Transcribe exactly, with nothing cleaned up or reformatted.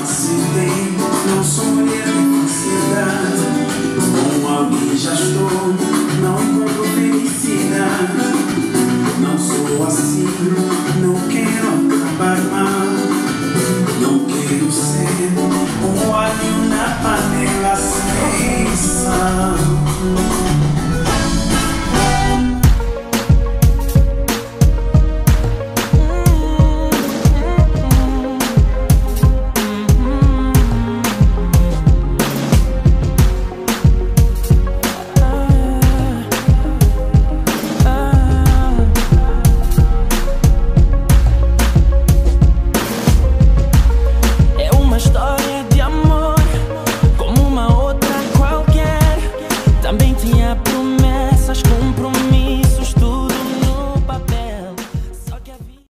aceitei, não sonhei com ansiedade. Com alguém já estou, não encontro felicidade. Não sou assim.